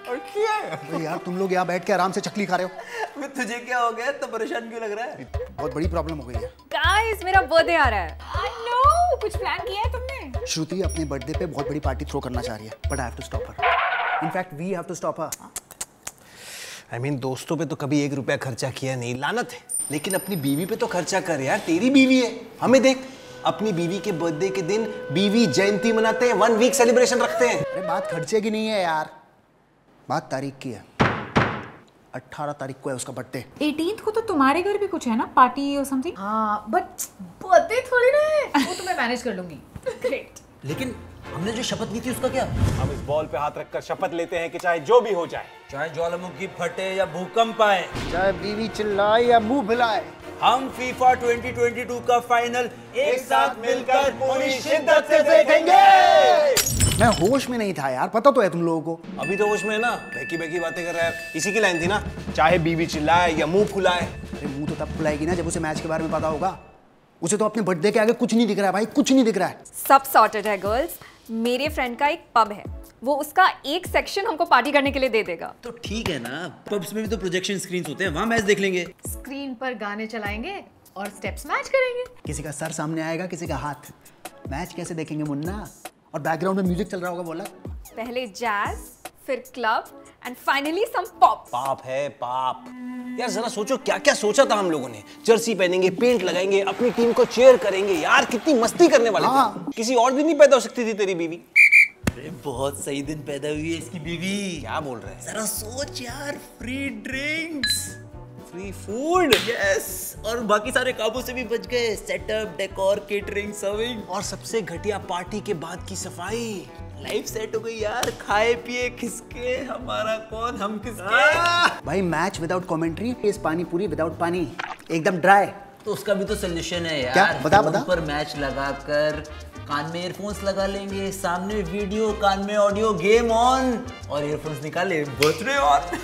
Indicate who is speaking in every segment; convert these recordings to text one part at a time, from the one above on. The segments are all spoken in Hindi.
Speaker 1: अरे यार तुम लोग यहाँ बैठ के आराम से चकली खा रहे हो।
Speaker 2: मैं तुझे क्या हो गया, तो परेशान क्यों लग रहा है?
Speaker 1: बहुत बड़ी प्रॉब्लम हो गई है।
Speaker 3: गाइस मेरा बर्थडे आ रहा है।
Speaker 4: I know, कुछ प्लान किया है तुमने?
Speaker 1: श्रुति अपने बर्थडे पे बहुत बड़ी पार्टी थ्रो करना चाह रही है, but I have to stop her. In fact we have to stop her.
Speaker 2: I mean, दोस्तों पे तो कभी 1 रुपया खर्चा किया नहीं, लानत है। लेकिन अपनी बीवी पे तो खर्चा कर यार, तेरी बीवी है। हमें देख, अपनी बीवी के बर्थडे के दिन बीवी जयंती मनाते हैं, 1 वीक सेलिब्रेशन रखते हैं।
Speaker 1: अरे बात खर्चे की नहीं है यार, बात तारीख की है। 18 तारीख को है उसका बर्थडे।
Speaker 4: 18th को तो तुम्हारे घर भी कुछ है ना, पार्टी और समथिंग? हाँ, बट बर्थडे थोड़ी ना है, वो तो मैं मैनेज कर लूंगी। ग्रेट।
Speaker 2: लेकिन हमने जो शपथ ली थी उसका क्या? हम इस बॉल पे हाथ रखकर शपथ लेते हैं कि चाहे जो भी हो जाए,
Speaker 5: चाहे ज्वालामुखी फटे या भूकंप आए,
Speaker 1: चाहे बीवी चिल्लाए या मुंह भिलाए,
Speaker 5: हम फीफा 2022 का फाइनल एक साथ मिलकर पूरी शिद्दत से देखेंगे।
Speaker 1: मैं होश में नहीं था यार, पता तो है तुम लोगों को।
Speaker 2: अभी तो होश में है ना, बहकी बहकी बातें कर रहा है। इसी की लाइन थी ना, चाहे बीवी चिल्लाए या मुंह फुलाए।
Speaker 1: अरे मुंह तो तब फुलाएगी ना जब उसे मैच के बारे में पता होगा। उसे तो अपने बर्थडे के आगे कुछ नहीं दिख रहा है भाई, कुछ नहीं दिख रहा है।
Speaker 3: सब सॉर्टेड है गर्ल्स। मेरे फ्रेंड का एक पब है, वो उसका एक सेक्शन हमको पार्टी करने के लिए दे देगा।
Speaker 5: तो ठीक है ना, पब्स में भी तो प्रोजेक्शन स्क्रीन्स होते हैं, वहां मैच देख लेंगे।
Speaker 4: स्क्रीन पर गाने चलाएंगे और स्टेप्स मैच करेंगे।
Speaker 1: किसी का सर सामने आएगा, किसी का हाथ। मैच कैसे देखेंगे मुन्ना? और बैकग्राउंड में म्यूजिक चल रहा होगा बोला।
Speaker 3: पहले जैज, फिर club and finally some pop.
Speaker 2: पाप है पाप। यार जरा सोचो क्या क्या सोचा था हम लोगों ने। जर्सी पहनेंगे, पेंट लगाएंगे, अपनी टीम को चीयर करेंगे। यार कितनी मस्ती करने वाले थे। किसी और दिन नहीं पैदा हो सकती थी तेरी बीवी।
Speaker 5: अरे बहुत सही दिन पैदा हुई है इसकी बीवी।
Speaker 2: क्या बोल रहे हैं?
Speaker 5: जरा सोच यार, free drinks,
Speaker 2: free food,
Speaker 5: yes, और बाकी सारे कामों से भी बच गए। सेटअप, डेकोर, केटरिंग, सर्विंग,
Speaker 2: और सबसे घटिया पार्टी के बाद की सफाई।
Speaker 5: लाइफ सेट हो गई यार। खाए पिए किसके, हमारा कौन, हम किसके।
Speaker 1: भाई मैच विदाउट कमेंट्री इज पानी पूरी विदाउट पानी, एकदम ड्राई।
Speaker 5: तो उसका भी तो सोल्यूशन है यार।
Speaker 1: क्या? बता
Speaker 5: फोन
Speaker 1: बता।
Speaker 5: पर मैच लगाकर कान में ईयरफोन्स लगा लेंगे, सामने वीडियो, कान में ऑडियो, गेम ऑन, और ईयरफोन्स निकाले, बर्थडे ऑन।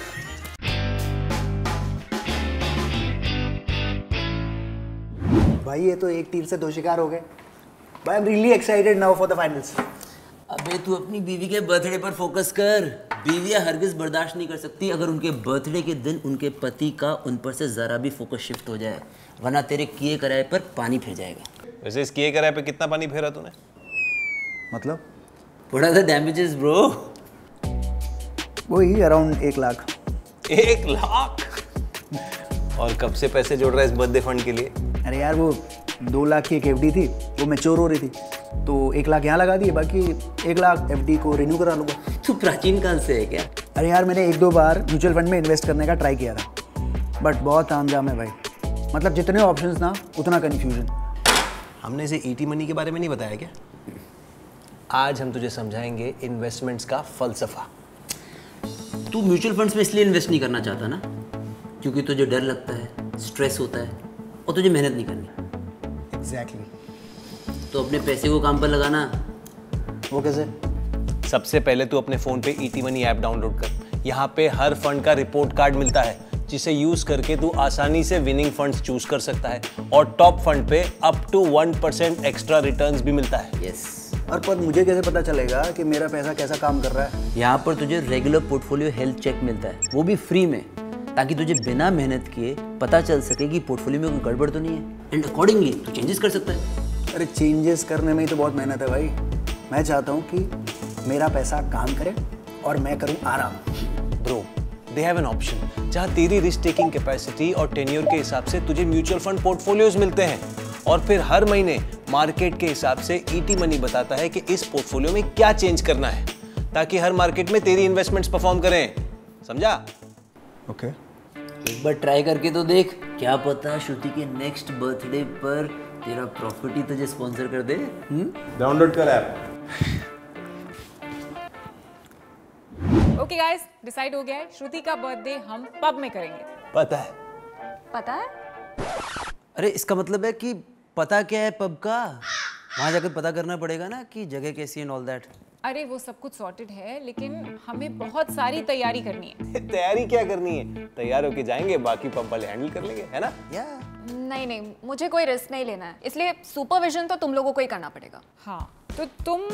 Speaker 1: भाई ये तो एक तीर से 2 शिकार हो गए। भाई I am really excited now for the finals.
Speaker 5: अबे तू अपनी बीवी के बर्थडे पर फोकस कर। बीवियां हरगिज बर्दाश्त नहीं कर सकती अगर उनके बर्थडे के दिन उनके पति का उन पर से जरा भी फोकस शिफ्ट हो जाए, वरना तेरे किए कराए पर पानी फिर जाएगा।
Speaker 2: वैसे इस किए कराए पे कितना पानी फेरा तूने?
Speaker 1: मतलब
Speaker 5: what are the damages bro?
Speaker 1: वही अराउंड 1 लाख।
Speaker 2: 1 लाख? और कब से पैसे जोड़ रहा है इस बर्थडे फंड के लिए?
Speaker 1: अरे यार वो 2 लाख की एक एफडी थी, वो मैच्योर हो रही थी, तो 1 लाख यहाँ लगा दिए, बाकी 1 लाख एफडी को रिन्यू करा लूँगा।
Speaker 5: तू प्राचीन काल से है क्या?
Speaker 1: अरे यार मैंने 1-2 बार म्यूचुअल फंड में इन्वेस्ट करने का ट्राई किया था, बट बहुत तामझाम है भाई। मतलब जितने ऑप्शंस ना उतना कन्फ्यूजन।
Speaker 2: हमने इसे ईटी मनी के बारे में नहीं बताया क्या? आज हम तुझे समझाएंगे इन्वेस्टमेंट्स का फलसफा।
Speaker 5: तू म्यूचुअल फंड्स में इसलिए इन्वेस्ट नहीं करना चाहता ना क्योंकि तुझे डर लगता है, स्ट्रेस होता है और तुझे मेहनत नहीं करनी।
Speaker 1: एग्जैक्टली।
Speaker 5: तो अपने पैसे को काम पर लगाना।
Speaker 1: वो कैसे?
Speaker 2: सबसे पहले तू अपने फोन पे ईटी मनी ऐप डाउनलोड कर। यहाँ पे हर फंड का रिपोर्ट कार्ड मिलता है जिसे यूज करके तू आसानी से विनिंग फंड्स चूज कर सकता है, और टॉप फंड पे अप टू 1% एक्स्ट्रा रिटर्न्स भी मिलता है।
Speaker 5: यस।
Speaker 1: और पर मुझे कैसे पता चलेगा कि मेरा पैसा कैसा काम कर रहा है?
Speaker 5: यहाँ पर तुझे रेगुलर पोर्टफोलियो हेल्थ चेक मिलता है, वो भी फ्री में, ताकि तुझे बिना मेहनत किए पता चल सके कि पोर्टफोलियो में कोई गड़बड़ तो नहीं है, एंड अकॉर्डिंगली तू चेंजेस कर सकता है।
Speaker 1: अरे चेंजेस करने में ही तो बहुत मेहनत है भाई। मैं चाहता हूँ कि मेरा पैसा काम करे और मैं करूँ आराम।
Speaker 2: Bro, they have an option जहाँ तेरी रिस्क टेकिंग कैपेसिटी और टेन्योर के हिसाब से तुझे म्यूचुअल फंड पोर्टफोलियोज मिलते हैं, और फिर हर महीने मार्केट के हिसाब से ईटी मनी बताता है कि इस पोर्टफोलियो में क्या चेंज करना है ताकि हर मार्केट में तेरी इन्वेस्टमेंट्स परफॉर्म करें। समझा?
Speaker 1: ओके।
Speaker 5: एक बार ट्राई करके तो देख, क्या पता श्रुति के नेक्स्ट बर्थडे पर तेरा प्रॉफिट ही तुझे स्पॉन्सर कर दे।
Speaker 2: डाउनलोड कर ऐप।
Speaker 4: ओके गाइस, डिसाइड हो गया है, श्रुति का बर्थडे हम पब में करेंगे।
Speaker 2: पता है।
Speaker 3: पता है?
Speaker 5: अरे इसका मतलब है कि पता क्या है पब का? वहां जाकर पता करना पड़ेगा ना कि जगह कैसी है एंड ऑल दैट।
Speaker 4: अरे वो सब कुछ सॉर्टेड है, लेकिन हमें बहुत सारी तैयारी करनी है।
Speaker 2: तैयारी क्या करनी है? तैयार होके जाएंगे, बाकी पंप वाले हैंडल कर लेंगे, है ना?
Speaker 5: या
Speaker 3: नहीं नहीं, मुझे कोई रिस्क नहीं लेना है, इसलिए सुपरविजन तो तुम लोगों को ही करना पड़ेगा।
Speaker 4: हाँ, तो तुम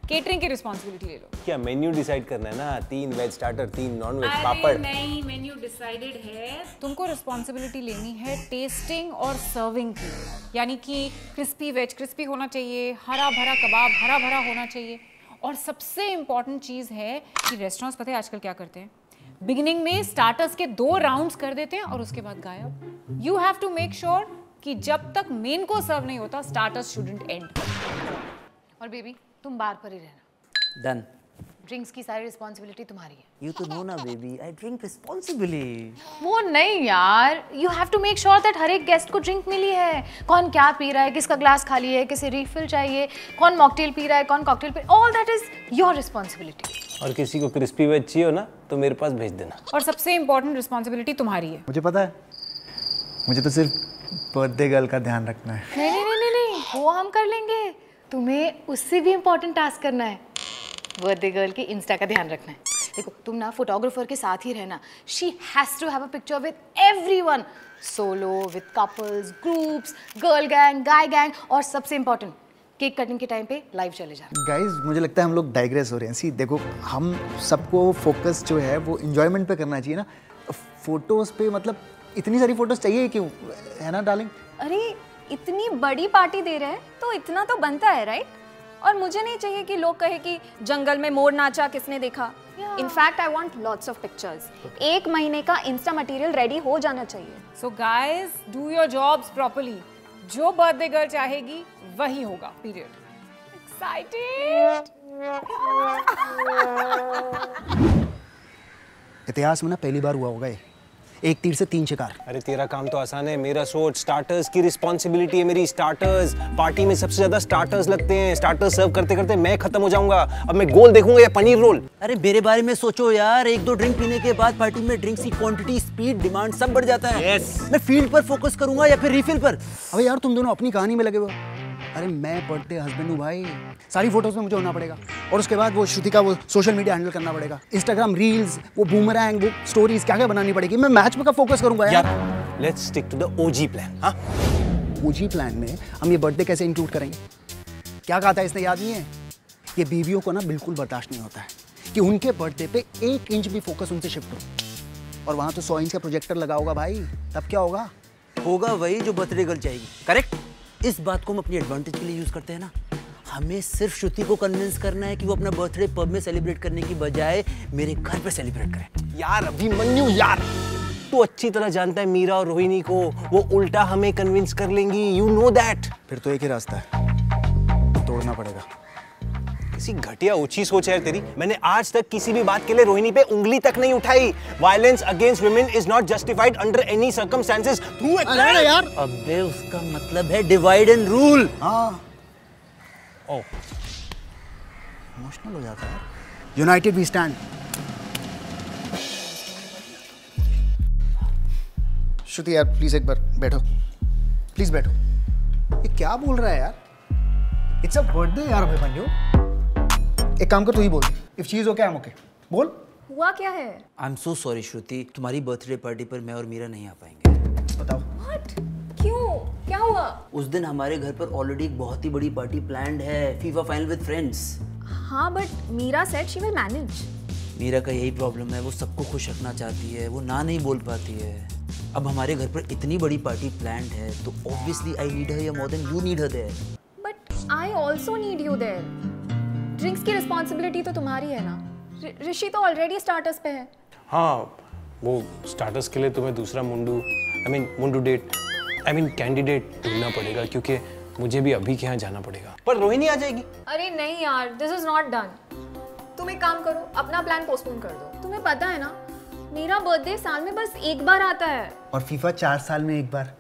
Speaker 4: केटरिंग की रिस्पॉन्सिबिलिटी ले लो।
Speaker 2: क्या मेन्यू डिसाइड करना है ना, 3 veg starter 3 non veg papad.
Speaker 4: नहीं, मेन्यू डिसाइडेड है। तुमको रिस्पॉन्सिबिलिटी लेनी है टेस्टिंग और सर्विंग की, यानी कि क्रिस्पी वेज क्रिस्पी होना चाहिए, हरा भरा कबाब हरा भरा होना चाहिए। और सबसे इम्पॉर्टेंट चीज़ है कि रेस्टोरेंट्स पता है आजकल क्या करते हैं, बिगिनिंग में स्टार्टर्स के 2 राउंड्स कर देते हैं और उसके बाद गायब। You have to make sure कि जब तक मेन को सर्व नहीं होता स्टार्टर्स शुडंट एंड। और बेबी तुम बार पर ही रहना।
Speaker 5: डन।
Speaker 4: ड्रिंक्स की सारी रिस्पॉन्सिबिलिटी तुम्हारी है।
Speaker 5: यू तो नो ना बेबी, आई ड्रिंक रिस्पॉन्सिबली।
Speaker 4: वो नहीं यार, you have to make sure that हर एक गेस्ट को ड्रिंक मिली है। कौन क्या पी रहा है, किसका ग्लास खाली है, किसे रिफिल चाहिए, कौन मॉकटेल पी रहा है, कौन कॉकटेल पी, all that is your responsibility.
Speaker 2: और किसी को क्रिस्पी वेज चाहिए हो ना तो मेरे पास भेज देना।
Speaker 4: और सबसे इम्पोर्टेंट रिस्पॉन्सिबिलिटी तुम्हारी है।
Speaker 1: मुझे पता है, मुझे तो सिर्फ बर्थडे गर्ल का ध्यान रखना है।
Speaker 4: नहीं नहीं नहीं नहीं, वो हम कर लेंगे। तुम्हें उससे भी इम्पोर्टेंट टास्क करना है, बर्थडे गर्ल के इंस्टा का ध्यान रखना है। देखो तुम ना फोटोग्राफर के साथ ही रहना। She has to have a picture with everyone, solo, with couples, groups, girl gang, guy gang, और सबसे इम्पोर्टेंट केक कटिंग के टाइम पे लाइव चले जाना।
Speaker 1: गाइज मुझे लगता है हम लोग डाइग्रेस हो रहे हैं। सी देखो, हम सबको फोकस जो है वो इंजॉयमेंट पे करना चाहिए ना, फोटोज पे। मतलब इतनी सारी फोटोज चाहिए क्यों, है ना डार्लिंग?
Speaker 3: अरे इतनी बड़ी पार्टी दे रहे हैं तो इतना तो बनता है, राइट? और मुझे नहीं चाहिए कि लोग कहे कि जंगल में मोर नाचा किसने देखा। In fact I want lots of pictures. 1 महीने का इंस्टा मटेरियल रेडी हो जाना चाहिए।
Speaker 4: So guys do your jobs properly. जो बर्थडे गर्ल चाहेगी वही होगा, पीरियड। एक्साइटेड।
Speaker 1: इतिहास में ना पहली बार हुआ होगा ये, 1 तीर से 3 शिकार।
Speaker 2: अरे तेरा काम तो आसान है, मेरा सोच। स्टार्टर्स की रिस्पॉन्सिबिलिटी है मेरी। स्टार्टर्स पार्टी में सबसे ज्यादा स्टार्टर्स लगते हैं। स्टार्टर्स सर्व करते करते मैं खत्म हो जाऊंगा। अब मैं गोल देखूंगा या पनीर रोल।
Speaker 5: अरे मेरे बारे में सोचो यार, 1-2 ड्रिंक पीने के बाद पार्टी में ड्रिंक्स की क्वांटिटी, स्पीड, डिमांड सब बढ़ जाता है। मैं फील्ड पर फोकस करूंगा या फिर रिफिल पर?
Speaker 1: अबे यार तुम दोनों अपनी कहानी में लगे हो। अरे मैं बर्थडे हस्बैंड हूँ भाई, सारी फोटोज में मुझे होना पड़ेगा। और उसके बाद वो श्रुति का वो सोशल मीडिया हैंडल करना पड़ेगा, इंस्टाग्राम रील्स, वो बूमरैंग, वो स्टोरीज क्या क्या बनानी पड़ेगी। मैं मैच में का फोकस करूंगा यार।
Speaker 2: Let's stick to the OG plan. हाँ,
Speaker 1: ओजी प्लान में हम ये बर्थडे कैसे इंक्लूड करेंगे? क्या कहा था इसने, याद नहीं है? ये बीवियों को ना बिल्कुल बर्दाश्त नहीं होता है कि उनके बर्थडे पे 1 इंच भी फोकस उनसे शिफ्ट हो। और वहां तो 100 इंच का प्रोजेक्टर लगा होगा भाई, तब क्या होगा?
Speaker 5: होगा वही जो बर्थडे गर्ल चाहेगी। करेक्ट। इस बात को हम अपनी एडवांटेज के लिए यूज करते हैं ना। हमें सिर्फ श्रुति को कन्विंस करना है कि वो अपना बर्थडे पब में सेलिब्रेट करने की बजाय मेरे घर पे सेलिब्रेट करे।
Speaker 2: यार अभिमन्यु यार, तू अच्छी तरह जानता है मीरा और रोहिणी को, वो उल्टा हमें कन्विंस कर लेंगी। You know that.
Speaker 1: फिर तो एक ही रास्ता है, तोड़ना पड़ेगा।
Speaker 2: किसी घटिया ऊंची सोच है तेरी। मैंने आज तक किसी भी बात के लिए रोहिणी पे उंगली तक नहीं उठाई। Violence against women is not justified under any circumstances through a crime.
Speaker 1: यार
Speaker 5: अबे उसका मतलब है डिवाइड एंड रूल।
Speaker 1: हाँ,
Speaker 2: ओ
Speaker 1: इमोशनल हो जाता है। United we stand. श्रुति यार प्लीज एक बार बैठो, प्लीज बैठो। ये क्या बोल रहा है यार? इट्स अ बर्थडे यार अभिमन्यु। एक काम कर, तू ही बोल। If she is okay I am okay. बोल।
Speaker 3: हुआ क्या है?
Speaker 5: आई एम सो सॉरी श्रुति, तुम्हारी बर्थडे पार्टी पर मैं और मीरा नहीं आ पाएंगे।
Speaker 1: बताओ।
Speaker 3: व्हाट? क्यों? क्या हुआ?
Speaker 5: उस दिन हमारे घर पर ऑलरेडी एक बहुत ही बड़ी पार्टी प्लान्ड है, फीफा फाइनल विद फ्रेंड्स।
Speaker 3: हाँ but Meera said she will manage.
Speaker 5: Meera का यही प्रॉब्लम है, वो सबको खुश रखना चाहती है, वो ना नहीं बोल पाती है। अब हमारे घर पर इतनी बड़ी पार्टी प्लान्ड है तो ऑब्वियसली आई नीड हर या more than you need her there.
Speaker 3: But I also need you there. Drinks की रिस्पॉन्सिबिलिटी तो तुम्हारी है ना। ऋषि तो ऑलरेडी स्टार्टर्स पे है।
Speaker 2: हाँ, वो स्टार्टर्स के लिए तुम्हें दूसरा मुंडू डेट कैंडिडेट ढूंढना पड़ेगा, क्योंकि मुझे भी अभी के यहाँ जाना पड़ेगा। पर रोहिणी आ जाएगी।
Speaker 3: अरे नहीं यार, दिस इज नॉट डन। तुम एक काम करो, अपना प्लान पोस्टपोन कर दो। तुम्हें पता है ना, मेरा बर्थडे साल में बस एक बार आता है
Speaker 1: और फीफा 4 साल में एक बार।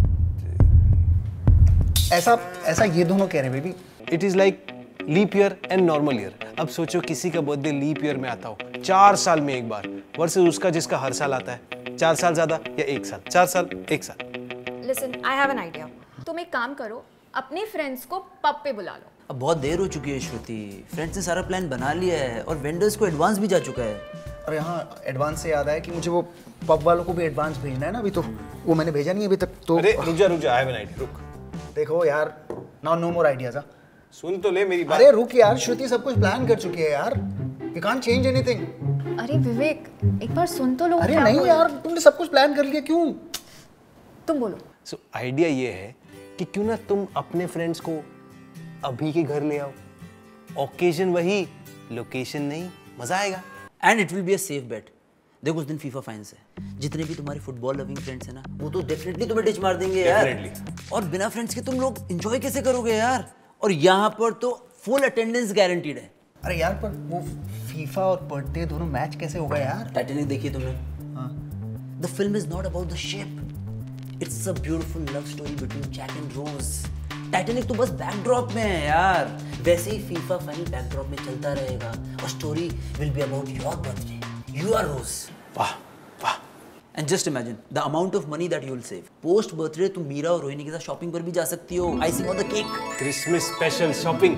Speaker 1: ऐसा ये दोनों कह रहे हैं baby.
Speaker 2: It is like leap year and normal year. अब सोचो किसी का बर्थडे लीप ईयर में आता हो 4 साल में एक बार, वर्सेस उसका जिसका हर साल आता है। 4 साल ज्यादा या 1 साल? 4 साल 1 साल।
Speaker 3: Listen, I have an idea. तुम एक काम करो, अपने फ्रेंड्स को पब पे बुला लो।
Speaker 5: अब बहुत देर हो चुकी है श्रुति, फ्रेंड्स ने सारा प्लान बना लिया है और वेंडर्स को एडवांस भी जा चुका है।
Speaker 1: अरे हाँ, एडवांस से याद आया कि मुझे वो पब वालों को भी एडवांस भेजना है ना। अभी तो वो मैंने भेजा नहीं अभी तक तो।
Speaker 2: अरे रुक जा, आई हैव एन आइडिया। रुक,
Speaker 1: देखो यार, नाउ नो मोर आइडियाज।
Speaker 2: सुन तो ले मेरी बात।
Speaker 1: अरे रुक यार, श्रुति सब कुछ प्लान कर चुकी है यार, वी कांट चेंज एनीथिंग।
Speaker 3: अरे विवेक, एक बार सुन तो लो।
Speaker 1: अरे नहीं यार, तुमने सब कुछ प्लान कर लिया, क्यों?
Speaker 3: तुम बोलो।
Speaker 2: सो आइडिया ये है कि क्यों ना तुम अपने फ्रेंड्स को अभी के घर ले आओ, ओकेजन वही, लोकेशन नहीं, मजा आएगा।
Speaker 5: And it will be a safe bet. देखो उस दिन फीफा फाइनल्स है, जितने भी तुम्हारे फुटबॉल लविंग फ्रेंड्स हैं ना, वो तो डेफिनेटली तुम्हें डिच मार देंगे यार। और बिना फ्रेंड्स के तुम लोग एंजॉय कैसे करोगे यार? और यहाँ पर तो फुल अटेंडेंस गारंटीड है।
Speaker 1: अरे यार पर वो फीफा और बर्थडे दोनों मैच कैसे होगा यार?
Speaker 5: टाइटैनिक देखी तुमने? हाँ। The film is not about the ship, it's a beautiful love story between Jack and Rose. Titanic तो बस बैकड्रॉप में है यार, वैसे ही फीफा फाइनल बैकड्रॉप में चलता रहेगा और story will be about your birthday, your rose.
Speaker 2: वाह वाह।
Speaker 5: And just imagine the amount of money that you will save. Post birthday तुम मीरा और रोहिणी के साथ शॉपिंग पर भी जा सकती हो, icing on the cake.
Speaker 2: Christmas special shopping.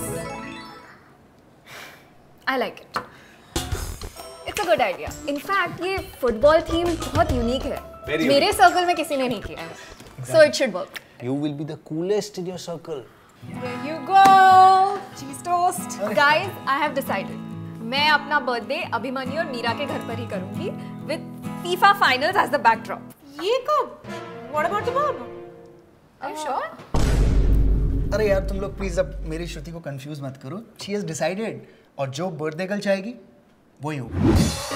Speaker 3: I like it, it's a good idea. In fact ये फुटबॉल थीम बहुत यूनिक है, मेरे सर्कल में किसी ने नहीं किया है, so it should work.
Speaker 2: You will be the coolest in your circle.
Speaker 4: There you go. Cheese toast.
Speaker 3: Guys, I have decided. मैं अपना बर्थडे अभिमन्यु और मीरा के घर पर ही करूंगी with FIFA finals as the backdrop.
Speaker 4: ये कब? What about the mom?
Speaker 3: Are you sure?
Speaker 1: अरे यार तुम लोग प्लीज अब मेरी श्रुति को कंफ्यूज मत करो, शी हैज डिसाइडेड, और जो बर्थडे गर्ल चाहेगी वही होगा।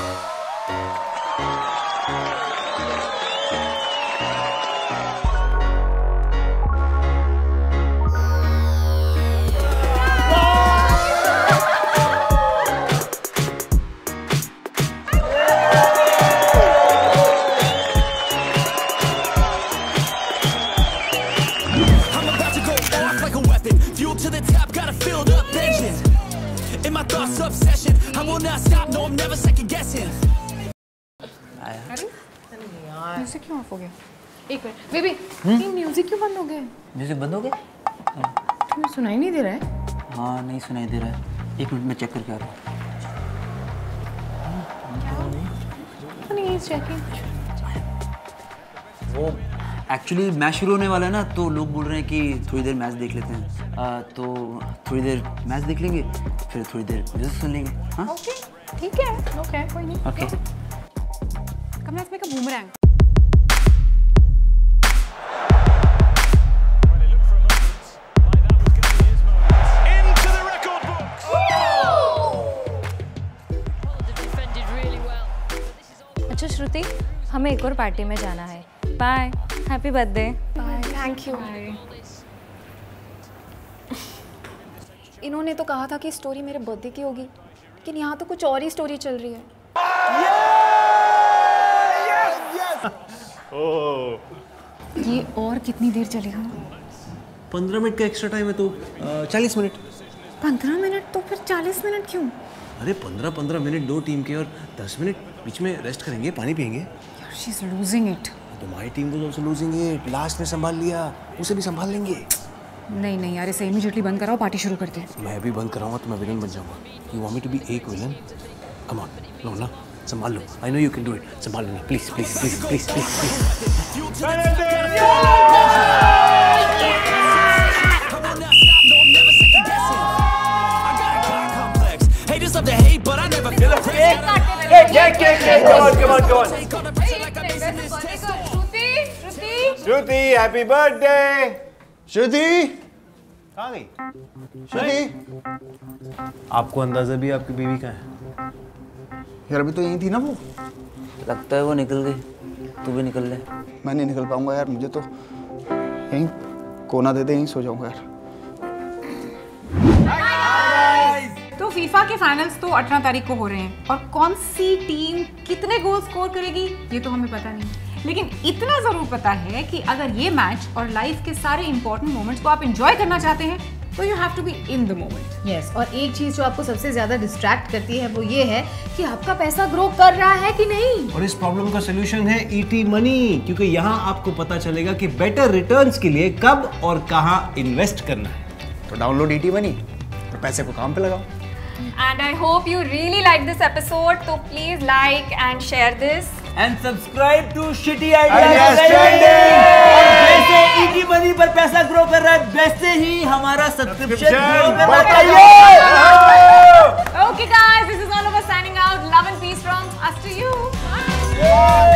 Speaker 4: म्यूजिक क्यों ऑफ हो गया? एक मिनट बेबी, ये म्यूजिक क्यों बंद हो गया?
Speaker 5: म्यूजिक बंद हो गया?
Speaker 4: तुम्हें सुनाई नहीं दे रहा है?
Speaker 5: हाँ नहीं सुनाई दे रहा है, एक मिनट में चेक करके आ रहा हूँ।
Speaker 4: नहीं चेकिंग।
Speaker 5: वो एक्चुअली मैच शुरू होने वाला है ना, तो लोग बोल रहे हैं कि थोड़ी देर मैच देख लेते हैं। तो थोड़ी देर मैच देख लेंगे, फिर थोड़ी देर म्यूजिक सुन लेंगे। हाँ
Speaker 4: ओके ठीक है, ओके कोई नहीं।
Speaker 5: Okay
Speaker 4: come let's make a boomerang.
Speaker 3: अच्छा श्रुति, हमें एक और पार्टी में जाना है। Bye, happy birthday. Bye, thank you. इन्होंने तो कहा था कि स्टोरी मेरे बर्थडे की होगी, लेकिन यहाँ तो कुछ और ही स्टोरी चल रही है।
Speaker 4: ये और कितनी देर चलेगा?
Speaker 2: 15 मिनट का एक्स्ट्रा टाइम है तो 40 मिनट।
Speaker 4: 15 मिनट? तो फिर 40 मिनट क्यों?
Speaker 2: अरे 15 मिनट दो टीम के, और 10 मिनट बीच में रेस्ट करेंगे, पानी पियेंगे।
Speaker 4: She is losing it.
Speaker 2: तो my team was also losing it, last में संभाल लिया, उसे भी संभाल लेंगे।
Speaker 4: नहीं नहीं यार, इसे इमीडिएटली बंद कराओ, पार्टी शुरू करते हैं।
Speaker 2: मैं भी बंद कराऊंगा तो मैं विलन बन जाऊंगा। You want me to be एक विलन? कम ऑन लोला, संभाल लो। I know you can do it, संभाल लेना please please please please please. Shruti happy birthday.
Speaker 1: Shruti,
Speaker 2: कहाँ गई?
Speaker 1: श्रुति,
Speaker 2: आपको अंदाजा भी आपकी बीवी कहाँ है?
Speaker 1: यार अभी तो यहीं थी ना वो।
Speaker 5: लगता है वो निकल गई, तू भी निकल ले।
Speaker 1: मैं नहीं निकल पाऊंगा यार, मुझे तो यहीं कोना दे दे, यहीं सो जाऊंगा यार।
Speaker 4: तो फीफा के फाइनल्स तो 18 तारीख को हो रहे हैं, और कौन सी टीम कितने गोल स्कोर करेगी ये तो हमें पता नहीं, लेकिन इतना जरूर पता है कि अगर ये मैच और लाइफ के सारे इंपॉर्टेंट मोमेंट्स को आप एंजॉय करना चाहते हैं तो you have to be in the moment.
Speaker 6: Yes, और एक चीज जो आपको सबसे ज्यादा डिस्ट्रैक्ट करती है वो ये है कि आपका पैसा ग्रो कर रहा है कि नहीं।
Speaker 2: और इस प्रॉब्लम का सोल्यूशन है ईटी मनी, क्योंकि यहाँ आपको पता चलेगा कि बेटर रिटर्न्स के लिए कब और कहाँ इन्वेस्ट करना है।
Speaker 1: तो डाउनलोड ईटी मनी और पैसे को काम पे लगाओ।
Speaker 3: And I hope you really like this episode. So please like and share this.
Speaker 5: And subscribe to shitty ideas trending. जैसे ईटी मनी पर पैसा ग्रो कर रहा है, वैसे ही हमारा सब्सक्रिप्शन ग्रो करना चाहिए।
Speaker 4: Okay guys, this is all of us signing out. Love and peace from us to you. Bye.